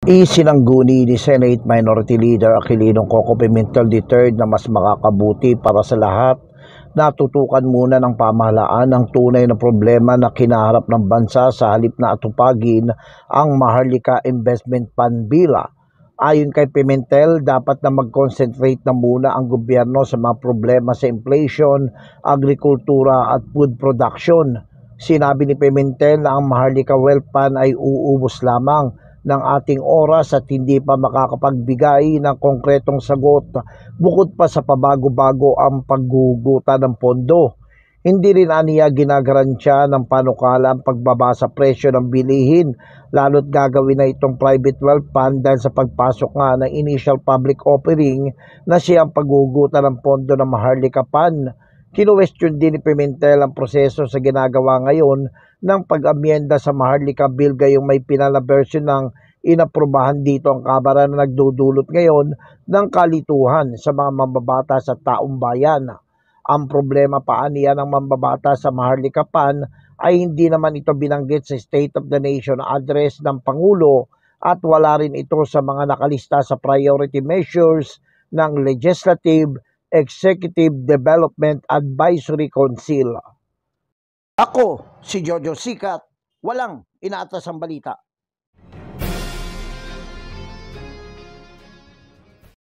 Isinangguni ni Senate Minority Leader Aquilino Coco Pimentel III na mas makakabuti para sa lahat na tutukan muna ng pamahalaan ang tunay na problema na kinaharap ng bansa sa halip na atupagin ang Maharlika Investment Fund Bill. Ayon kay Pimentel, dapat na mag-concentrate na muna ang gobyerno sa mga problema sa inflation, agrikultura at food production. Sinabi ni Pimentel na ang Maharlika Wealth Fund ay uubos lamang ng ating oras at hindi pa makakapagbigay ng konkretong sagot bukod pa sa pabago-bago ang paggugutan ng pondo. Hindi rin aniya ginagaransya ng panukala ang pagbaba sa presyo ng bilihin, lalo't gagawin na itong private wealth fund dahil sa pagpasok nga ng initial public offering na siyang paggugutan ng pondo ng Maharlika Fund. Kinuwestiyon din ni Pimentel ang proseso sa ginagawa ngayon ng pag-amyenda sa Maharlika Bill gayong may pinal na version ng inaprubahan dito ang Kamara na nagdudulot ngayon ng kalituhan sa mga mambabatas at taong bayan. Ang problema pa niya ng mambabatas sa Maharlika Fund ay hindi naman ito binanggit sa State of the Nation address ng Pangulo at wala rin ito sa mga nakalista sa priority measures ng Legislative Executive Development Advisory Council. Ako, si Jojo Sikat, walang inaatas ang balita.